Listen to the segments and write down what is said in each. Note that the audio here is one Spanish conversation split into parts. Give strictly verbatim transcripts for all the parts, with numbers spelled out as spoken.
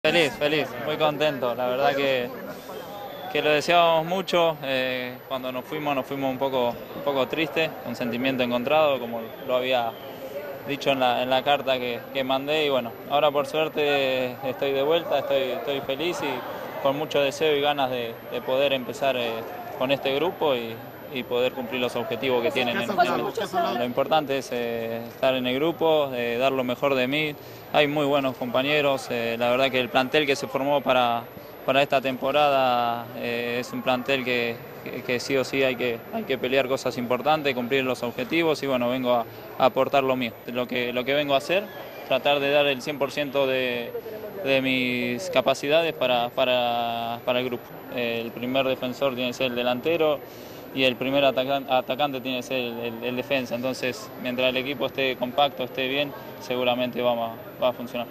Feliz, feliz, muy contento. La verdad que, que lo deseábamos mucho. Eh, cuando nos fuimos, nos fuimos un poco, un poco tristes, un sentimiento encontrado, como lo había dicho en la, en la carta que, que mandé. Y bueno, ahora por suerte estoy de vuelta, estoy, estoy feliz y con mucho deseo y ganas de, de poder empezar eh, con este grupo y, y poder cumplir los objetivos que tienen. En, en, lo importante es eh, estar en el grupo, eh, dar lo mejor de mí. Hay muy buenos compañeros, eh, la verdad que el plantel que se formó para, para esta temporada eh, es un plantel que, que, que sí o sí hay que, hay que pelear cosas importantes, cumplir los objetivos y bueno, vengo a, a aportar lo mío, lo que, lo que vengo a hacer, tratar de dar el cien por ciento de, de mis capacidades para, para, para el grupo. El primer defensor tiene que ser el delantero y el primer atacante, atacante tiene que ser el, el, el defensa. Entonces, mientras el equipo esté compacto, esté bien, seguramente va a, va a funcionar.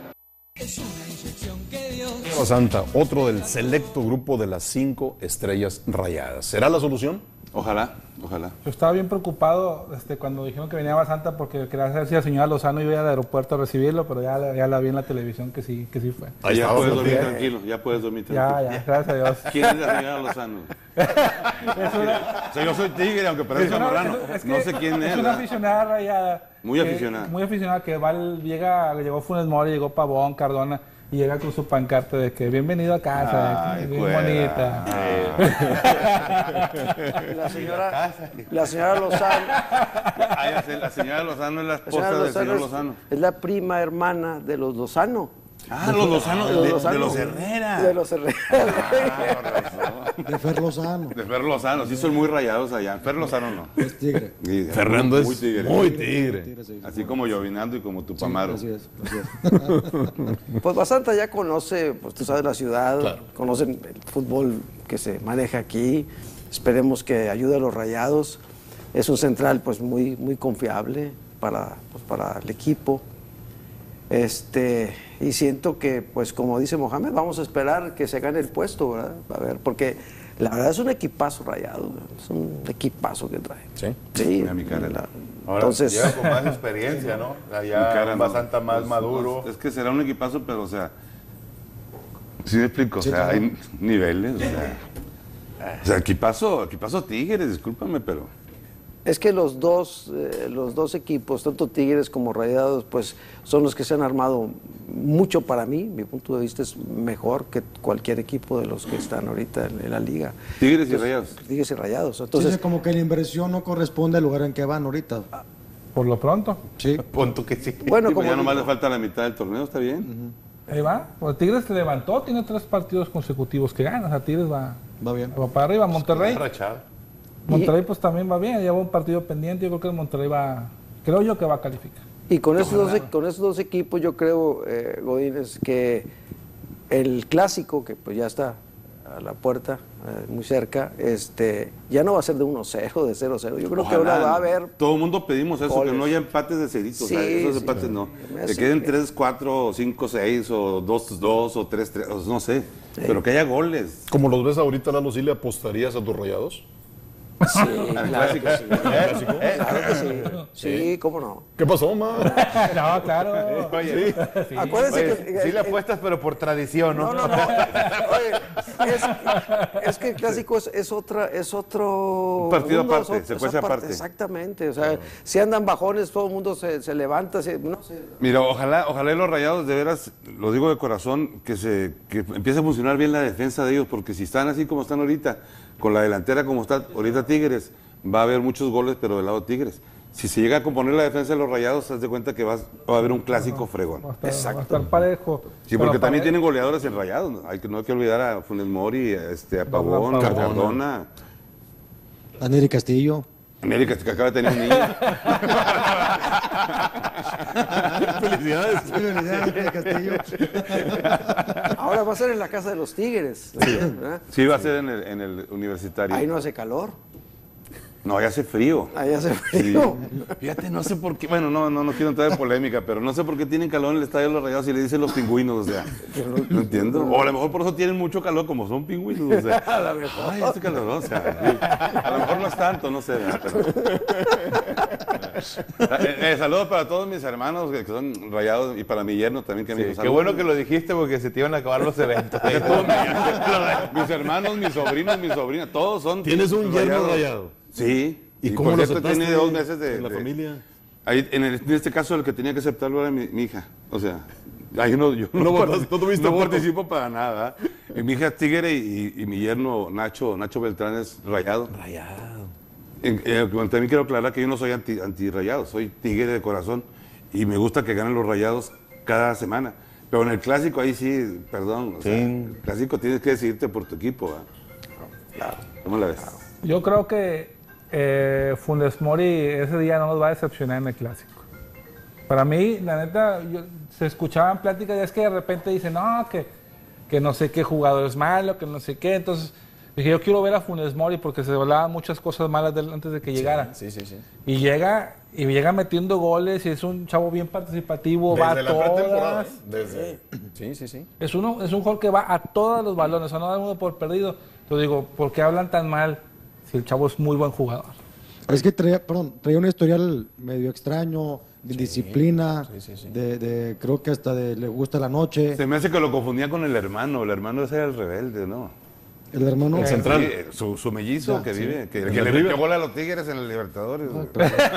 Tierra Santa, otro del selecto grupo de las cinco estrellas rayadas. ¿Será la solución? Ojalá, ojalá. Yo estaba bien preocupado este, cuando dijeron que venía Basanta porque quería saber si la señora Lozano iba al aeropuerto a recibirlo, pero ya, ya la vi en la televisión que sí, que sí fue. Ah, ya puedes dormir bien. tranquilo, ya puedes dormir tranquilo. Ya, ya, gracias a Dios. ¿Quién es la señora Lozano? O sea, yo soy tigre, aunque parezca marrano. Es no sé quién es. Es una aficionada rayada. Muy aficionada. Muy aficionada, que va, llega, llegó Funes Mori, llegó Pavón, Cardona. Y llega con su pancarta de que bienvenido a casa, Ay, bien cuera. bonita. La señora, la señora Lozano. Ay, la señora Lozano es la esposa del señor Lozano. Es, es la prima hermana de los Lozano. Ah, los Lozano, de, de, de, Lozano, de los Herrera. De los Herrera. Ah, de Fer Lozano. De Fer Lozano, sí son muy rayados allá. Fer Lozano no. Es tigre. Sí, Fernando es muy tigre. Muy tigre. tigre, sí, así como Llovinando y como Tupamaro. Sí, así es, así es. Pues Basanta ya conoce, pues tú sabes la ciudad, Claro. conocen el fútbol que se maneja aquí. Esperemos que ayude a los Rayados. Es un central pues muy, muy confiable para, pues, para el equipo. Este, y siento que, pues como dice Mohamed, vamos a esperar que se gane el puesto, ¿verdad? A ver, porque la verdad es un equipazo Rayado, es un equipazo que trae. Sí. Sí. Mira mi cara. La, Ahora entonces, llega con más experiencia, ¿no? Allá Cara, no. Basanta más Pues, maduro. Es que será un equipazo, pero o sea, ¿sí me explico? O Sí, sea, claro. hay niveles, o sea, o sea, equipazo, equipazo Tigres, discúlpame, pero es que los dos, eh, los dos equipos, tanto Tigres como Rayados, pues son los que se han armado mucho para mí. Mi punto de vista es mejor que cualquier equipo de los que están ahorita en, en la liga. Tigres y Entonces, Rayados. Tigres y Rayados. Entonces, Entonces, como que la inversión no corresponde al lugar en que van ahorita. Por lo pronto. Sí. Punto que sí. bueno, Sí, pues como ya nomás digo, le falta la mitad del torneo, está bien. Ahí va. Pues Tigres se levantó, tiene tres partidos consecutivos que gana. O sea, Tigres va, Va bien. va para arriba. Monterrey. Rachado. Monterrey pues también va bien, lleva un partido pendiente, yo creo que el Monterrey va, creo yo que va a calificar. y con esos, dos, e- con esos dos equipos yo creo, eh, Godínez, que el clásico, que pues ya está a la puerta, eh, muy cerca, este, ya no va a ser de uno cero, de cero cero. Yo creo que ahora Ojalá, va a ¿no? haber... Todo el mundo pedimos eso, goles. que no haya empates de ceritos, o sea, Sí, esos sí. empates no. Me Que hace queden que- tres cuatro, cinco seis, o dos dos, o tres tres, no sé, pero que haya goles. Como los ves ahorita, Lalo, ¿sí le apostarías a tus rayados? Sí, Al claro que clásico. sí. Claro que sí. Sí, cómo no. ¿Qué pasó, ma? No, claro. Oye, Sí. Acuérdense oye, que... sí le apuestas, pero por tradición, ¿no? No, no, no. Oye, es, es que el clásico es, es otra, es otro... Un partido mundo, aparte, es ot- se es cuece aparte. Exactamente, o sea, si andan bajones, todo el mundo se, se levanta, se- no sé. Mira, ojalá, ojalá y los Rayados, de veras, lo digo de corazón, que se que empiece a funcionar bien la defensa de ellos, porque si están así como están ahorita, con la delantera como está ahorita Tigres, va a haber muchos goles, pero del lado Tigres. Si se llega a componer la defensa de los Rayados, haz de cuenta que va, va a haber un clásico fregón. Va a estar, va a estar parejo. Sí, porque Pero también pare- tienen goleadores en Rayados, ¿no? Hay que, no hay que olvidar a Funes Mori, a, este, a Pavón, a Pavón. Cardona. A Nery Castillo. América, que acaba de tener un niño. Felicidades. Nery Castillo. Ahora va a ser en la casa de los Tigres, ¿verdad? Sí, va a ser en el, en el universitario. Ahí no hace calor, No, ya hace frío. ahí hace Sí. frío. Fíjate, no sé por qué, bueno, no, no, no quiero entrar en polémica, pero no sé por qué tienen calor en el estadio de los Rayados y le dicen los pingüinos, o sea, no entiendo. O a lo mejor por eso tienen mucho calor, como son pingüinos, o sea. A lo mejor. Ay, este calor, o sea, a lo mejor no es tanto, no sé, pero... Eh, eh, saludos para todos mis hermanos que, que son rayados y para mi yerno también que me Sí, dijo qué saludos. bueno que lo dijiste porque se te iban a acabar los eventos. Mis hermanos, mis sobrinos, mis sobrinas, todos son. ¿Tienes un yerno rayados. rayado? Sí. ¿Y cómo por lo cierto, aceptaste tiene dos meses de. en la de- familia? Ahí, en, el- en este caso, el que tenía que aceptarlo era mi, mi hija. O sea, ahí no, yo No no, votas- partici- no tuviste no voto. participo para nada. Y mi hija es tigre y, y mi yerno Nacho, Nacho Beltrán es rayado. Rayado. En- eh, bueno, también quiero aclarar que yo no soy anti, anti-rayado, soy tigre de corazón y me gusta que ganen los rayados cada semana. Pero en el clásico ahí sí, perdón, o sea, Sí. el clásico tienes que decidirte por tu equipo. ¿Va? Claro. ¿Cómo la ves? Yo creo que eh, Funes Mori ese día no nos va a decepcionar en el clásico. Para mí, la neta, yo- se escuchaban pláticas y es que de repente dicen, no, que, que no sé qué jugador es malo, que no sé qué. Entonces dije, yo quiero ver a Funes Mori porque se hablaban muchas cosas malas de él antes de que llegara. Sí, sí, sí. Y llega y llega metiendo goles y es un chavo bien participativo, va Desde a la pretemporada. todas. ¿eh? Desde... Sí, sí, sí. Es, uno, es un jugador que va a todos los balones, o sea, no da uno por perdido. Entonces digo, ¿por qué hablan tan mal si el chavo es muy buen jugador? Es que traía, perdón, traía un historial medio extraño, de disciplina, sí, sí, sí. De, de- creo que hasta de le gusta la noche. Se me hace que lo confundía con el hermano, el hermano ese era el rebelde, ¿no? El hermano. El central. Sí, su, su mellizo Ya, que sí. vive, que, El que de le River. metió gol a los Tigres en el Libertadores. güey.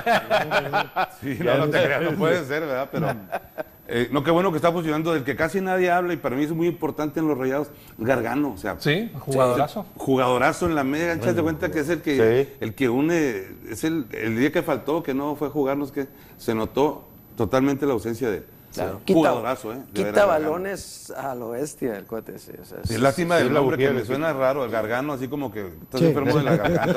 Pero- Sí, no, no te creas, no puede ser, ¿verdad? Pero, eh, no, qué bueno que está funcionando, del que casi nadie habla y para mí es muy importante en los Rayados, Gargano, o sea, Sí, jugadorazo. jugadorazo en la media cancha, te cuenta que es el que, Sí. el que une, es el, el día que faltó, que no fue a jugarnos, que se notó totalmente la ausencia de él. Claro. Sí. Jugadorazo, ¿eh? De Quita veras, Gargano. balones a lo bestia el cuate, sí. O sea, Es lástima Sí, del la nombre que bujía, me sí. suena raro, el Gargano, así como que estás Sí. enfermo de la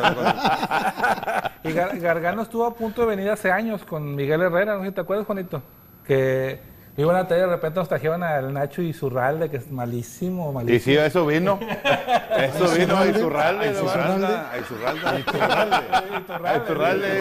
garganta. Y Gar- Gargano estuvo a punto de venir hace años con Miguel Herrera, ¿no sé si te acuerdas, Juanito? Que iban a traer, de repente nos trajeron al Nacho Isurralde, que es malísimo, Y malísimo. sí, eso vino. Eso vino a Iturralde. A ¿no? Iturralda, a Iturralda. A Iturralde.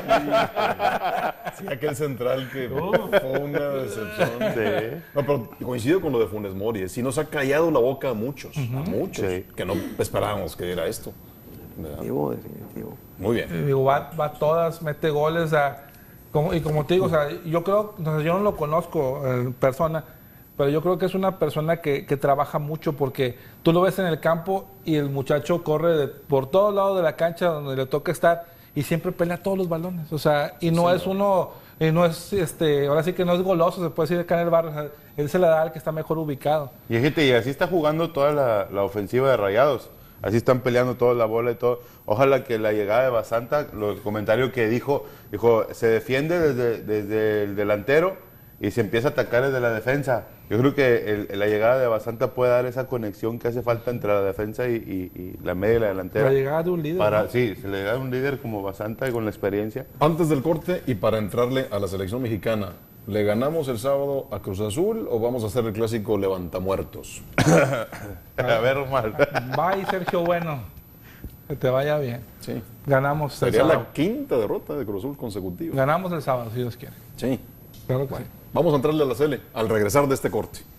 Sí, aquel central que fue una decepción. Sí. No, pero coincido con lo de Funes Mori. ¿eh? Sí nos ha callado la boca a muchos, a muchos, Sí. que no esperábamos que era esto. ¿verdad? Definitivo, definitivo. Muy bien. Y digo, va, va a todas, mete goles. A, como, y como te digo, o sea, yo creo, o sea, yo no lo conozco en persona, pero yo creo que es una persona que, que trabaja mucho porque tú lo ves en el campo y el muchacho corre de- por todos lados de la cancha donde le toca estar y siempre pelea todos los balones. O sea, y no es uno, y no es, este, ahora sí que no es goloso, se puede decir acá en el barrio. O sea, él se la da al que está mejor ubicado. Y gente, y así está jugando toda la, la ofensiva de Rayados. Así están peleando toda la bola y todo. Ojalá que la llegada de Basanta, lo, el comentario que dijo, dijo, se defiende desde, desde el delantero y se empieza a atacar desde la defensa. Yo creo que el- la llegada de Basanta puede dar esa conexión que hace falta entre la defensa y, y- y la media y la delantera. La llegada de un líder. Para, ¿no? sí, se le llega a un líder como Basanta y con la experiencia. Antes del corte y para entrarle a la selección mexicana, ¿le ganamos el sábado a Cruz Azul o vamos a hacer el clásico levantamuertos? A ver, Omar. Va y Sergio Bueno, que te vaya bien. Sí. Ganamos el Sería sábado. la quinta derrota de Cruz Azul consecutiva. Ganamos el sábado, si Dios quiere. Sí. Claro que sí. Vamos a entrarle a la Cele al regresar de este corte.